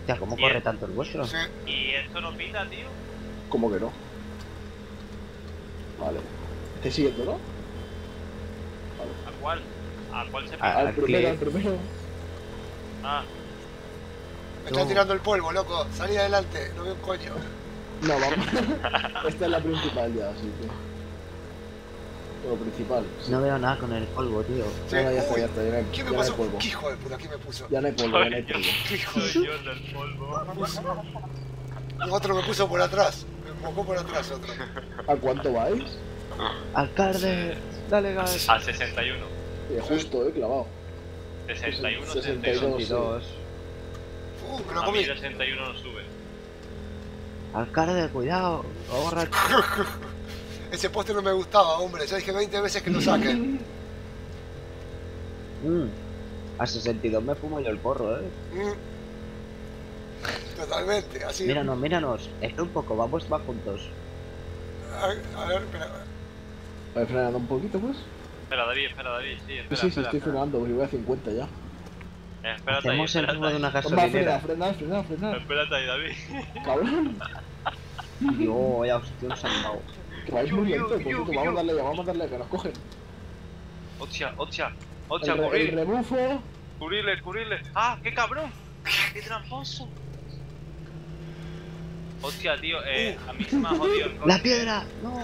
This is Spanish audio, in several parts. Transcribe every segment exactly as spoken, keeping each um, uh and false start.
Hostia, ¿cómo ¿Y corre el- tanto el vuestro? Sí. ¿Y esto no pita, tío? ¿Cómo que no? Vale. Estoy siguiendo, ¿no? ¿A cuál? ¿A cuál se Ah, pita? Al al primero, al clip. primero. Ah, Me están No. tirando el polvo, loco. Salí adelante, no veo un coño. No, vamos. Esta es la principal ya, así que. Lo principal. Sí. No veo nada con el polvo, tío. Sí. No, no, ya está, Uy, ya está. Ya no hay, ¿Qué ya me no hay pasó? polvo. ¿Qué hijo de puta? ¿Qué me puso? Ya no hay polvo, ya no hay soy polvo. yo, ¿Qué hijo de soy yo el del polvo. El otro me puso por atrás. Me empujó por atrás otro. ¿A cuánto vais? Alcalde, dale gas. A sesenta y uno. Eh, justo, eh, clavado. sesenta y uno, sesenta y dos. sesenta y uno. veintidós. Uh, me lo A comí. mí el sesenta y uno no sube. Alcalde, cuidado. Ahorra. Ese poste no me gustaba, hombre. Ya dije veinte veces que lo saquen. Mm. A sesenta y dos me fumo yo el porro, eh. Mm. Totalmente, así. Míranos, míranos. Espera un poco, vamos más juntos. A, a ver, espera. ¿Vais frenando un poquito, pues? Espera, David, espera, David. Sí, Sí, espera, sí, sí, espera, estoy espera. frenando, porque voy a cincuenta ya. Eh, Espérate ahí, Hacemos el espérate rumbo de ahí. una Toma, frena, gasolinera. frena, frena, frena. Espérate ahí, David. Cabrón. Yo, ya hostia, un salvado. Que vais muy Yo, lento, yo, por cierto. yo, Vamos a yo. darle ya, vamos a darle que nos cogen. Hostia, hostia, hostia, El, re- el cubrir, rebufo. cubrirle, cubrirle. ¡Ah, qué cabrón! ¡Qué tramposo! Hostia, tío, eh, a mí se me ha jodido el coche. ¡La piedra! ¡No!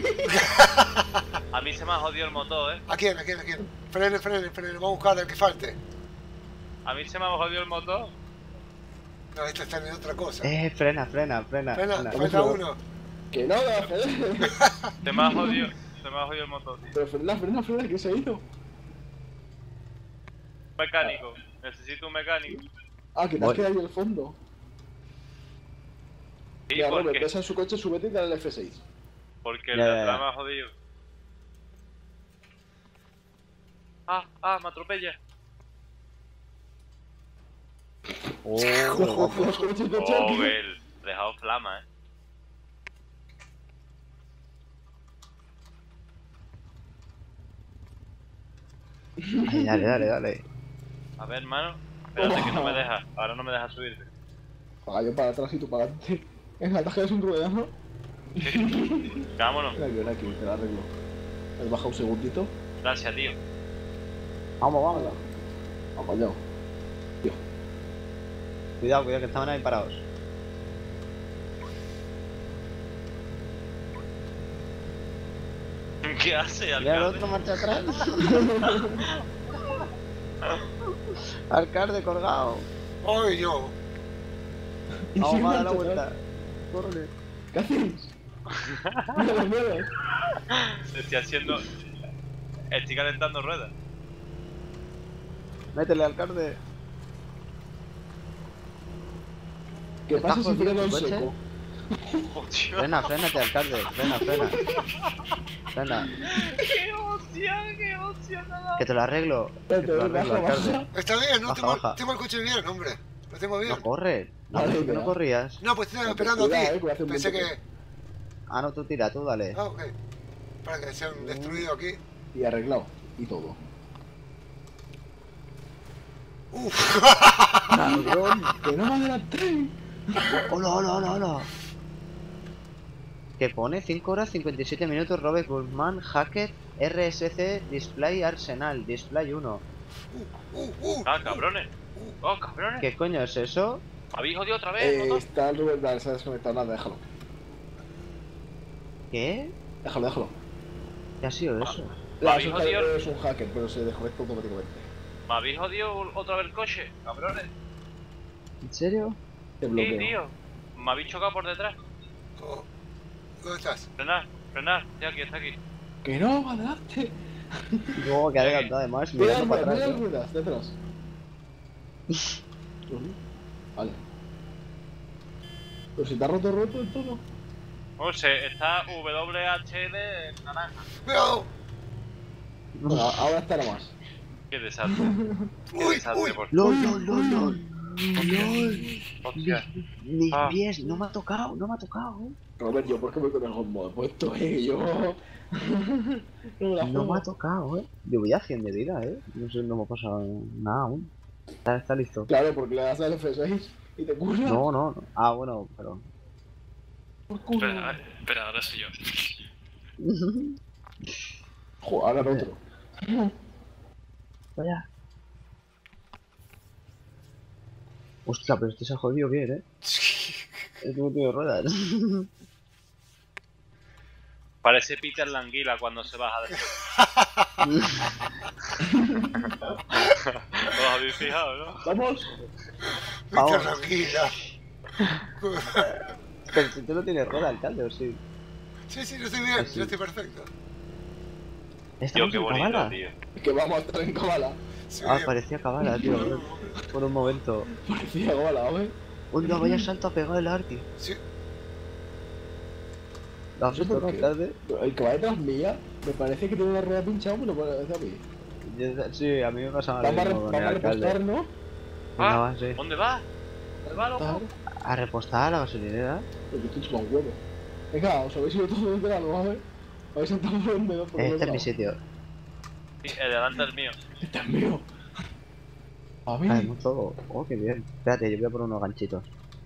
A mí se me ha jodido el motor, eh. ¿A quién? ¿A quién? ¿A quién? Frene, frene, frene. Vamos a buscar al que falte. A mí se me ha jodido el motor. No, este está en otra cosa. Eh, frena, frena, frena. Frena, frena. falta uno. Que no, no, frena. Se me ha jodido, se me ha jodido el motor, tío. Pero frena, frena, frena, que se ha ido. Mecánico, necesito un mecánico. Ah, que te has Voy. quedado ahí en el fondo. Sí, Mira, Robert, porque, ves en su coche, súbete y dale el F seis. porque el Ya, de ya, ya. atrás me ha jodido. Ah, ah, me atropella. Oh, Los coches de Oh, choque. Bel, dejado flama, eh. Ay, dale, dale, dale. A ver, hermano. Espérate que no me deja. Ahora no me deja subir. Paga yo para atrás y tú para adelante. En la taja es un ruedazo. Vámonos. Ven aquí, ven aquí, te la arreglo. ¿Has bajado un segundito? Gracias, tío. Vamos, vamos. Hola. Vamos allá. Tío. Cuidado, cuidado, que estaban ahí parados. ¿Qué hace, Mira el alcalde? otro marcha atrás. Alcalde colgado. Hoy yo. Y Vamos, sigue va a dar la marcha vuelta. atrás. Córrele. ¿Qué hacéis? Mira, mira. Estoy haciendo. Estoy calentando ruedas. Métele, alcalde. ¿Qué ¿Está pasa si jodido freno en tu coche? seco? Hostia. Frena, frénate, alcalde. Frena, frena. Frena. ¡Qué hostia! ¡Qué hostia! Nada. Que te lo arreglo. Que te Espérate, lo arreglo, baja, alcalde. baja. Está bien, ¿no? Baja, tengo, baja. tengo el coche bien, hombre. Lo tengo bien. No corre. No, Vale, que no mira. corrías. No, pues estoy No, esperando a ti. cuidado, eh, que hace un Pensé viento que. Ah, no, tú tira, tú dale. Ah, ok. Para que se han destruido aquí. Y arreglado. Y todo. Uff. ¡Cabrón! ¡Que no me adelanté! ¡Hola, hola, hola, hola! Que pone cinco horas cincuenta y siete minutos Robert Guzmán, Hacker, R S C, Display Arsenal, Display uno. Uh, uh, uh. ¡Ah, cabrones! ¡Oh, cabrones! ¿Qué coño es eso? ¿Habéis jodido otra vez, Eh, motor? está el Rubén, vale, se ha desconectado nada, déjalo. ¿Qué? Déjalo, déjalo. ¿Qué ha sido eso? ¿Me La, habéis es, un, jodido? es un hacker, pero se desconecta automáticamente. ¿Me habéis jodido otra vez el coche, cabrones? ¿En serio? Te Sí, bloqueo. tío. Me habéis chocado por detrás. Oh. ¿Dónde estás? Frenar, frenar. Estoy aquí, está aquí. ¡Que no, adelante! Luego que ha adelantado además, Mira mirando las para ruedas, mira atrás. las ruedas, detrás. Ujú. Vale. Pero si te ha roto, roto el todo. O sea, está W H L en naranja. ¡Cuidado! Bueno, ahora estará más. Qué desastre. Qué Uy, desastre, uy. por ¡Lol, lol, lol, lol! Hostia. Mis Ah. pies, no me ha tocado, no me ha tocado, eh. Robert, yo, ¿por qué voy con el hot mode puesto, eh? Yo. no me la No juego. me ha tocado, eh. Yo voy a cien de vida, eh. No sé, no me ha pasado nada aún. Está, está listo. Claro, porque le das al F seis. Y te cura. No, no, no. Ah, bueno, pero... Por culo. Espera, espera, ahora soy yo. Joder, ahora otro. Vaya. Hostia, pero este se ha jodido bien, ¿eh? Es como tiene ruedas. Parece Peter Languila cuando se baja del ¿Os habéis fijado, no? Vamos. Vamos. Vete tranquila. Pero si tú no tienes rueda, alcalde, ¿o sí? Sí, sí, yo estoy bien, Así. yo estoy perfecto. Tío, ¿Estamos qué en bonito, Kabbalah? tío. Es que vamos a estar en Kabbalah. Sí, Ah, parecía Kabbalah, tío. Por un momento. Parecía Kabbalah, ¿ves? Uy, no, vaya salto a pegar el Arti. sí. ¿Lo has No sé visto, por no, qué. alcalde? El que va detrás mía, me parece que tiene una rueda pinchada, me lo parece a mí. Yo- Sí, a mí me pasaba lo Vamos a, re- mismo con el vamos a alcalde. repostar, ¿no? Venga, Ah, va, sí. ¿dónde va? ¿Dónde va, loco? A repostar a la gasolinera. Porque estoy chupando un huevo. Venga, os habéis ido todos de lado, ¿vale? Habéis sentado por un dedo por Este el es mi lado. sitio. Sí, el delante es mío. Este es mío. A mí. Ah, hemos todo. Oh, qué bien. Espérate, yo voy a poner unos ganchitos.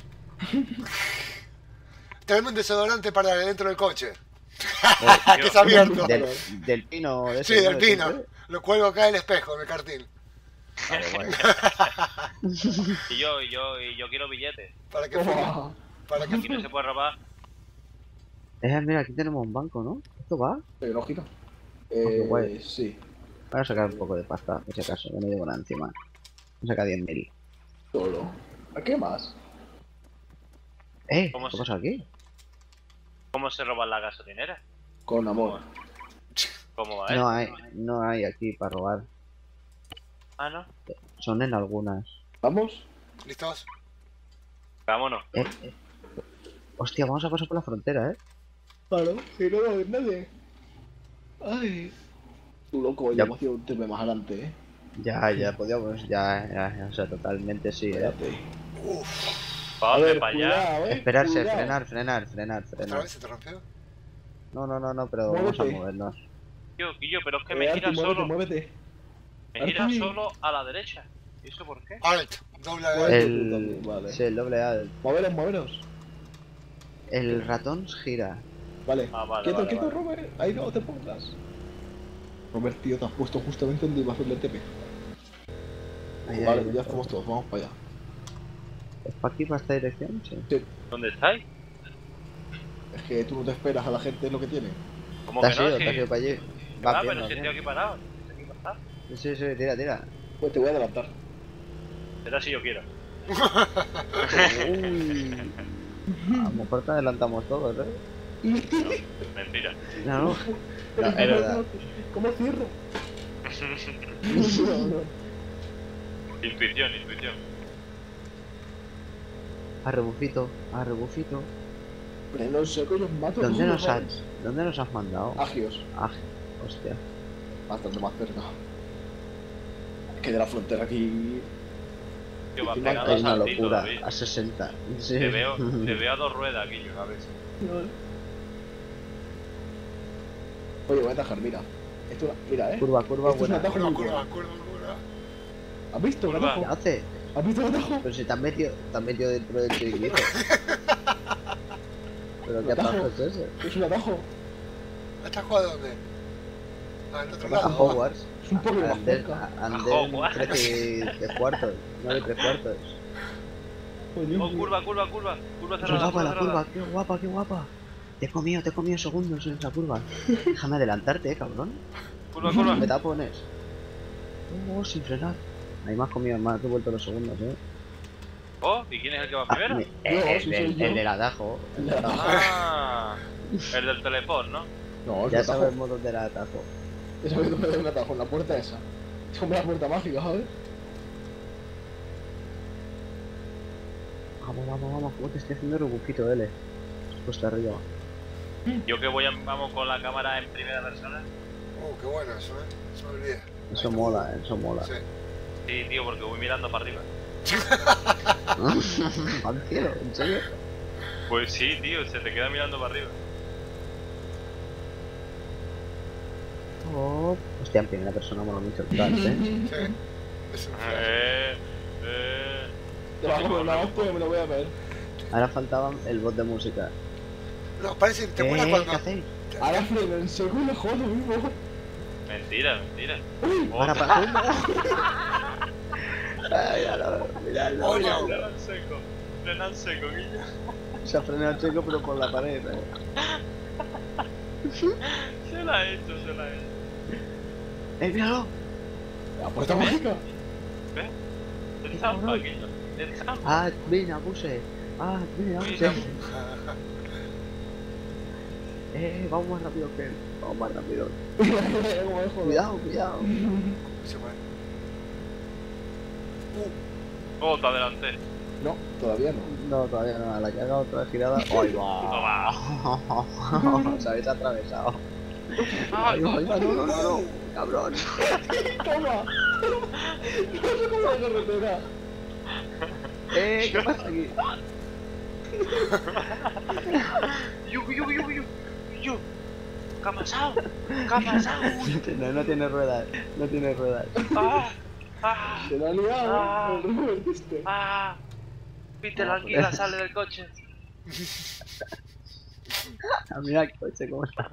Tráeme un desodorante para dentro del coche. Eh, Que está abierto. del, del pino. De Sí, ese, ¿no? del De pino. siempre. Lo cuelgo acá en el espejo, en el cartil. Vale, bueno. Y yo, y yo, y yo quiero billetes. Para que fume. Toma. Para que Aquí no se puede robar. Eh, mira, aquí tenemos un banco, ¿no? ¿Esto va? Pero ojito. qué guay. Eh, sí. Voy a sacar un poco de pasta, por si acaso, que no llevo nada encima. Voy a sacar diez mil. Solo. ¿A qué más? Eh, ¿Cómo ¿qué se- pasa aquí? ¿Cómo se roban las gasolineras? Con amor. ¿Cómo va, eh? No hay, no hay aquí para robar. Ah, ¿no? Son en algunas. ¿Vamos? ¿Listos? Vámonos. Eh, eh. Hostia, vamos a pasar por la frontera, ¿eh? Claro, y no va a haber nadie. Ay. Tú loco, Ya. ya hemos ido un tema más adelante, eh. Ya, ya podíamos, ya, ya, ya, o sea, totalmente sí, ¿eh? Espérate. Uf. ¿Para A dónde? ver, ¿Para allá? cuidado, eh. Esperarse, cuidado. frenar, frenar, frenar, ¿Otra frenar. vez se te rompió? No, no, no, no, pero vamos a Muévete. movernos. Tío, Guillo, pero es que Eh, me Arti, gira muévete, solo. muévete. Me gira Arti. solo a la derecha. ¿Y eso por qué? Alt, doble A. Muévete tú El, también, vale. sí, el doble A. el- Moveros, moveros. El ratón gira. Vale. Ah, vale, quieto, vale, quieto, vale. Robert. Ahí no te pongas. Robert, tío, te has puesto justamente donde iba a hacerle el T P. Ahí, Vale, ahí. ya estamos todos, vamos para allá. ¿Es para aquí, para esta dirección? Sí. ¿Dónde estáis? Es que tú no te esperas a la gente, es lo que tiene. ¿Cómo ¿Te que has no? ido? Si- ¿Te has ido para allí? Ah, Va bien, pero va si estoy bien. aquí parado. Estoy aquí parado. Sí, sí, tira, tira. Pues te voy a adelantar. Será si yo quiero. Uy. A lo mejor te adelantamos todos, ¿eh? Mentira. No, no. No, es verdad. ¿Cómo cierro? No, no. Intuición, intuición. A rebufito, a rebufito. Pero no sé, coño, os mato. ¿Dónde no nos jodas. has, ¿Dónde nos has mandado? Agios, Ah, hostia. bastante más cerca. Es que de la frontera aquí. Yo va Es pegando Es una saltitos, locura. David. A sesenta. Sí. Te veo, te veo a dos ruedas, Guillo, a ver. Oye, voy a atajar, mira. Esto, mira, eh. Curva, curva Esto es un buena. atajo Curva, muy curva, bueno. curva, curva. ¿Has visto el Curva. ¿Qué atajo? hace? ¿Has visto el atajo? Pero si te has metido, te has metido dentro del chiringuito. ¿Pero qué Atajo. atajo es ese? Es un atajo. ¿Estás a dónde? Ah, al otro A lado. Hogwarts. Es un poco más Andén, cerca. andén Hogwarts. trece y tres cuartos. nueve y tres cuartos. Coño. Oh, curva, curva, curva. Curva Qué cerrada, guapa la curva cerrada. curva, qué guapa, qué guapa. Te he comido, te he comido segundos en esa curva. Déjame adelantarte, eh, cabrón. Curva, curva. Me tapones. Oh, sin frenar. Ahí me has comido más, te he vuelto los segundos, eh. Oh, ¿y quién es el que va Ah, primero? me- Yo, eh, el, sí del- soy yo. el del atajo. El del atajo. Ah, el del teleport, ¿no? No, es Ya un atajo. sabemos dónde era el atajo. Ya sabes dónde hay un atajo, en la puerta esa. Es como la puerta mágica, ¿sabes? Vamos, vamos, vamos. ¿Cómo te estoy haciendo rebufito, L? Puesta arriba. Yo que voy a, vamos con la cámara en primera persona. Uh, qué bueno eso, eh. Se me olvidé. Eso mola, eso mola. Sí. Sí, tío, porque voy mirando para arriba. Al cielo, ¿en serio? Pues sí, tío, se te queda mirando para arriba. Oh, hostia, en primera persona mola mucho el cast, eh. Sí. Es un flash. Eh, eh. Te va a comer una hostia que me lo voy a ver. Ahora faltaba el bot de música. No, parece, ¿te acuerdas Eh, cuando...? ¿qué hacéis? Ahora freno en seco y le jodo vivo. Mentira, mentira. Para, Otra. para. Ay, míralo, míralo, Oh, no. míralo. Frenan seco. Frenan seco, Guillo. Se ha frenado el seco, pero por la pared. ¿eh? Se la ha hecho, se la ha hecho. ¡Eh, míralo! La puerta mágica. ¿Ves? El zampa, Guillo. El zampa. Ah, mira, puse. Ah, mira, puse. Mira. Eh, vamos más rápido que él. Vamos más rápido. Mira, mira, cómo me jodo. Cuidado, cuidado. Se fue. Oh, te adelanté. No, todavía no. No, todavía no. A la que haga otra girada. ¡Ay, va! Toma. Os habéis atravesado. Ay, ¡Ay, va! No, no, no, no! ¡Cabrón! ¡Toma! No sé cómo la carretera. ¡Eh! ¿Qué pasa aquí? Yu, yu, yu, yu. Yu. ¿Qué ha pasado? ¿Qué ha pasado? No, no tiene ruedas. No tiene ruedas. Ah, ah, Se la ha liado, Ah. el Robert este. ah. Viste, la No, anguila sale del coche. Ah, mira el coche cómo está.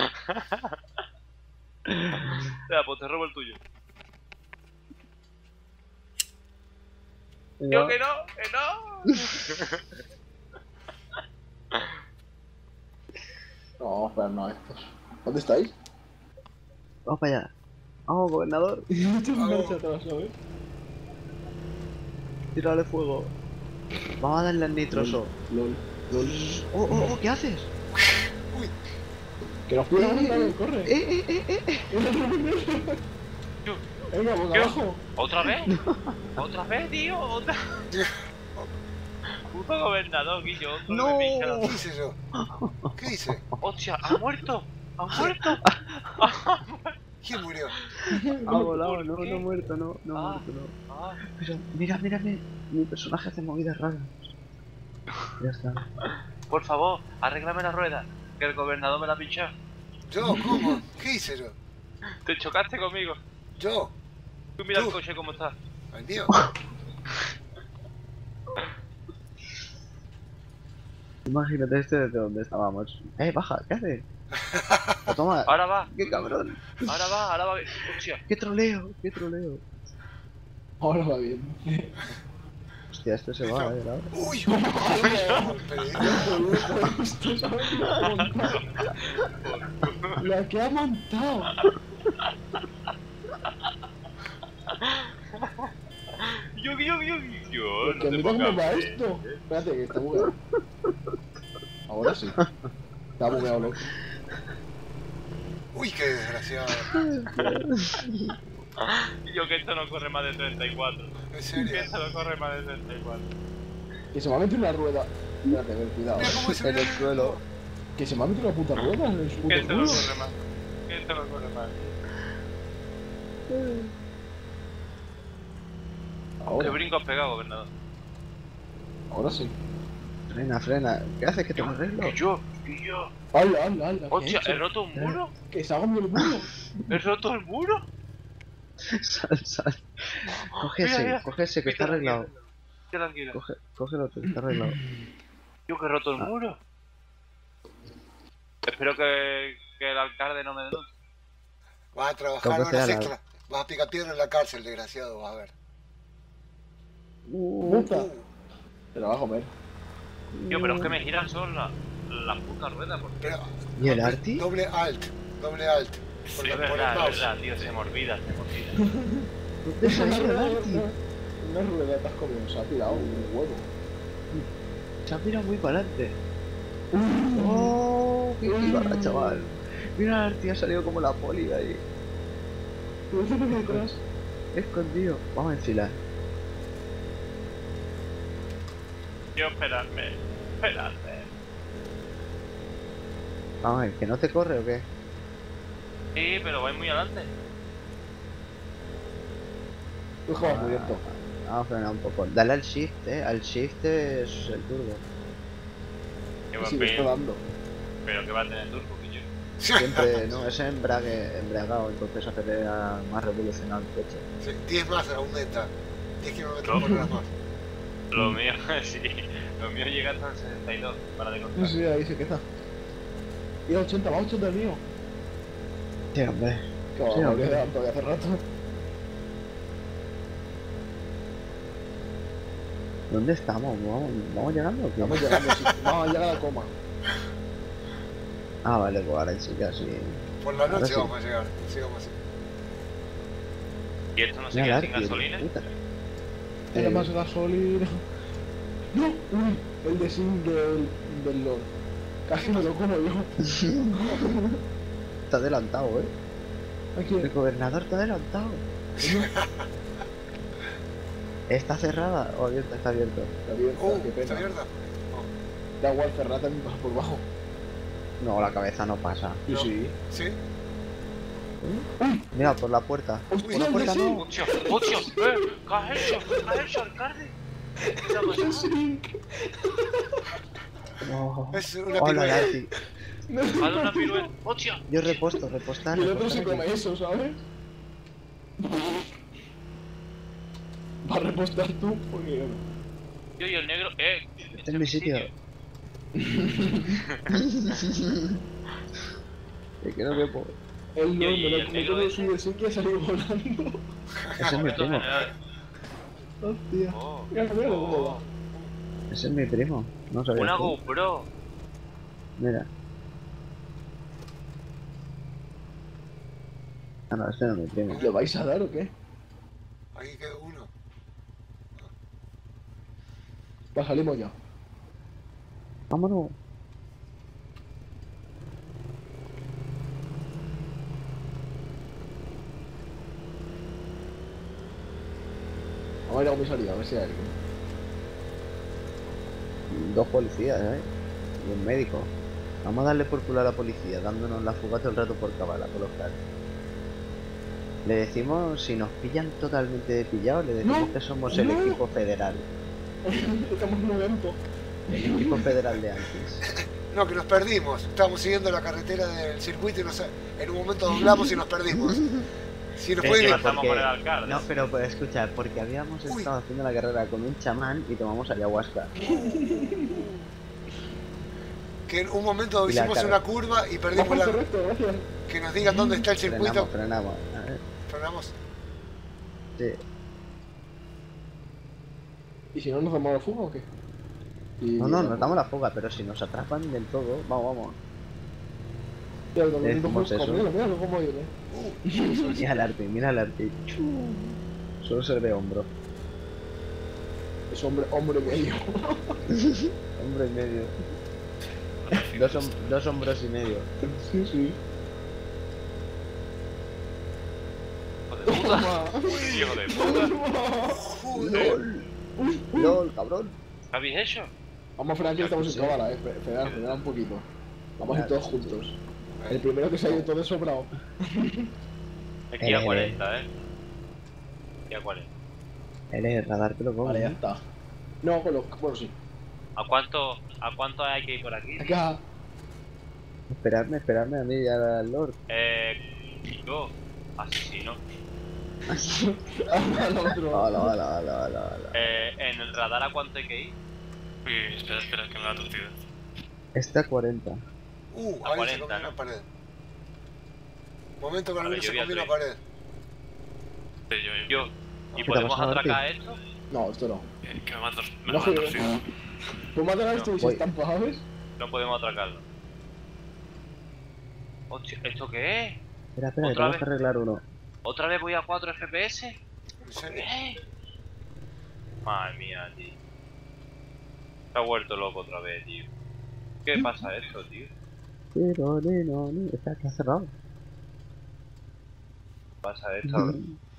Espera, pues te robo el tuyo. No. Yo que no, que no. No, vamos a esperarnos a estos. ¿Dónde estáis? Vamos para allá. Vamos, gobernador. Y muchas Vamos. marcha atrás, ¿sabes? Tírale fuego. Vamos a darle al nitroso. LOL, LOL. Oh, oh, oh, ¿qué haces? Uy, Que nos puede mandar, corre. Eh, eh, eh, eh, eh. Yu. Venga, boca ¿Qué? abajo. ¿Otra vez? ¿Otra vez, tío? ¿Otra? Puto gobernador, Guillo. otro No. me pincha la- ¿qué hice yo? ¿Qué hice? ¡Hostia! ¿Ha muerto? ¿Ha muerto? ¿Quién murió? Ha volado, ¿Por no, qué? no ha muerto, no, no ha Ah. muerto, no. Ah, Pero mira, mira, mira, mi personaje hace movidas raras. Ya está. por favor, arréglame la rueda. Que el gobernador me la ha pinchado. ¿Yo? ¿Cómo? ¿Qué hice yo? Te chocaste conmigo. ¿Yo? Tú mira Tú. el coche cómo está. ¿El mío? Imagínate este desde donde estábamos. Eh, baja, ¿qué haces? Pues toma, Ahora va, qué cabrón. ahora va, ahora va. Hostia. Qué troleo, qué troleo. Ahora va bien. Hostia, este se va, eh, ¿no? ¡Uy! Pero, Esto sabe que lo ha montado. La que ha montado. Yo, yo, yo, yo. Porque No te mira cómo pongas. va esto. Espérate, que está bugueado. Ahora sí. Está bugueado, loco. ¡Uy, qué desgraciado! Yo que esto no corre más de treinta y cuatro. En Que serio. esto no corre más de treinta y cuatro. Que se me ha metido una rueda. Espérate, a ver, cuidado. Mira cómo se En el suelo. Que se me ha metido una puta rueda en su puto Que esto no culo. corre más. Que esto no corre más. ¿Qué Ahora, brinco has pegado, gobernador? ahora sí. Frena, frena. ¿Qué haces? Que te lo arreglo. Y yo, y yo. ¡Hala, hala, hala! ¿qué Hostia, he hecho? ¿he roto un muro? Que se haga mi el muro. ¿He roto el muro? Sal, sal. Coge Mira, ese, mira. coge ese, que Vete está arreglado. tranquilo. Vete tranquilo. Coge, coge el otro, que está arreglado. Yo que he roto el Ah. muro. Espero que, que el alcalde no me denuncie. Vas a trabajar Lo que sea, horas la- extra. Vas a picar piedra en la cárcel, desgraciado, vas a ver. Puta. Uh, Te la va a comer. Tío, pero es que me giran solo las la putas ruedas. Porque pero, ¿Y el doble- Arti? Doble alt, doble alt. Por, es la- por el verdad, es mouse. verdad, tío, se me olvida, se me olvida. ¿Dónde se ha ido el Arti? Una rueda te has comido, se ha tirado un huevo. Se ha mirado muy para adelante. ¡Oh! ¡Qué pibada, chaval! Mira, el Arti ha salido como la poli de ahí. ¿Qué haces aquí detrás? Escondido. Vamos a enfilar. Tío, esperadme, esperadme. Vamos a ver, ¿que no te corre o qué? Sí, pero vais muy adelante. Tú juegas muy lento. Vamos a frenar un poco. Dale al shift, eh. Al shift es el turbo. Que Y va, sigue pero, dando. pero que va a tener turbo, que yo. Siempre, no, es embrague, embriagado, entonces acelera más revolucionado el coche. Sí, diez más aumenta. diez kilómetros por hora más. Lo mío, sí. Lo mío llega hasta el sesenta y dos para de Sí, contar. sí, ahí se queda. Y a ochenta, va a ochenta el mío. Sí, hombre. Que va, Sí, me hombre. olvidé todavía hace rato. ¿Dónde estamos? ¿Vamos, ¿vamos llegando o qué? Vamos llegando, sí. Vamos a llegar a coma. Ah, vale, pues ahora sí que así. Por la Ahora noche sí. vamos a llegar. Sigamos así. ¿Y esto no se Mira, queda el sin Arti, gasolina? puta. Tiene Eh, más gasolina. No, uy, el de Sim del, del Lord. Casi me lo como yo. Está adelantado, eh. Aquí, El gobernador está adelantado. ¿Está cerrada o abierta? Está abierto. está abierta, Uh, qué ¿está pena. abierta? Da igual, cerrada también pasa por bajo. No, la cabeza no pasa. Sí, No. sí. ¿Sí? Mira, por la puerta. Uy, Por la el puerta de no. ¡Hostia! ¡Hostia! ¡Eh! ¿Qué has hecho? ¿Qué has hecho, alcalde? ¿Qué ha pasado? Sí. No. Es una Hola, pirueta. Arti. ¡Ha dado una pirueta! ¡Hostia! Yo reposto, repostar. Y el otro repostar se come aquí. eso, ¿sabes? Va a repostar tú, porque yo no. Yo y el negro... ¡Eh! Este es mi sitio. Es que no me puedo. El Yo no, y me lo el como negro todo ese. su sí que ha salido volando. Ese es mi primo. General. Hostia. Oh. Mira, mira cómo va. Ese es mi primo. No sabía. Una tú. GoPro. Mira. Ah, no, este no es mi primo. ¿Le vais a dar o qué? Ahí queda uno. Va, salimos ya. Vámonos. Vamos a ir a comisaría, a ver si hay alguien. Dos policías, ¿eh? Y un médico. Vamos a darle por culo a la policía, dándonos la fuga todo el rato por cabala, por los caras. Le decimos, si nos pillan totalmente de pillados, le decimos No, que somos el no. equipo federal. Estamos en un evento. El equipo federal de antes. No, que nos perdimos. Estábamos siguiendo la carretera del circuito y nos, en un momento doblamos y nos perdimos. Si nos Sí, puede sí, ir. Estamos Porque- con el alcalde. No, pero pues escucha, porque habíamos Uy. estado haciendo la carrera con un chamán y tomamos ayahuasca. Que en un momento Y la hicimos cara. una curva y perdimos Vamos, la. correcto, gracias. Que nos digan dónde está el Frenamos, circuito. frenamos. A ver, Frenamos. sí. ¿Y si no nos damos la fuga o qué? Y- No, no, nos damos la fuga, pero si nos atrapan del todo, vamos, vamos. Mira, el Decimos domingo eso. mira, mira cómo viene. Uh, Mira el arte, mira el arte. Solo se ve hombro. Es hombre, hombre medio. Hombro y medio. Dos, hom- dos hombros y medio. Sí, sí. Hijo de puta. Hijo de puta. joder. ¡Lol! ¡Lol, cabrón! ¿Qué habéis hecho? Vamos a frenar que estamos en Sí. cámara, eh. Fre- Frenar, frenar un poquito. Vamos a ir todos juntos. El primero que se ha ido todo de sobrado. Es que a Eh. cuarenta, eh. Aquí a cuarenta. Él es radar que lo come. Vale, ya está. No, con los. Bueno, sí. ¿A cuánto, ¿A cuánto hay que ir por aquí? Acá. Esperadme, esperadme a mí y al Lord. Eh. Yo. Asesino. Al otro. Hola, hola, hola, hola, hola. Eh, ¿En el radar a cuánto hay que ir? Uy, espera, espera, que me da tortilla. Está a cuarenta. Uh, A ahí se cuarenta, comió ¿no? una pared. Momento que A ver, alguno yo se vi a comió una tres. pared. Sí, yo, yo. Yo. ¿Y ¿Qué te podemos ha pasado, atracar esto? No, esto no. eh, Que me mata me No, mata que- torcida. Pues matar a esto y se Voy. estampa, ¿sabes? No podemos atracarlo. Hostia, ¿esto qué es? Espera, espera, que ¿Otra tengo vez? que arreglar uno. ¿Otra vez voy a cuatro F P S? ¿En serio? ¿Qué? Madre mía, tío. Se ha vuelto loco otra vez, tío. ¿Qué pasa esto, tío? Pero, no, no, está, está cerrado. ¿Qué pasa esto? A ver.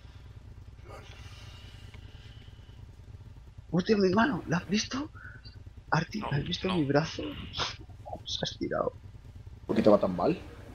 Hostia, mi mano, ¿la has visto? Arti, No, ¿has visto no. mi brazo? Se ha estirado. ¿Por qué te va tan mal?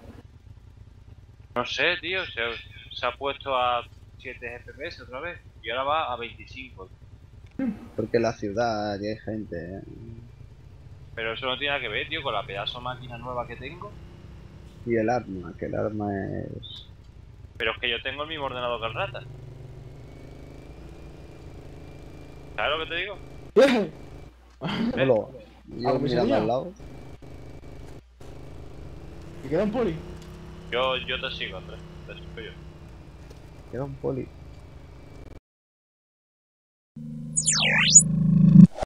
No sé, tío. Se, se ha puesto a siete F P S otra vez. Y ahora va a veinticinco. Porque en la ciudad y hay gente, ¿eh? Pero eso no tiene nada que ver, tío, con la pedazo máquina nueva que tengo. Y el arma, que el arma es... Pero es que yo tengo el mismo ordenador que el rata. ¿Sabes lo que te digo? ¡Eh! Solo. Yo ¿Algo mirando sería? al lado. ¿Me queda un poli? Yo, yo te sigo, Andrés. Te sigo yo. Queda un poli.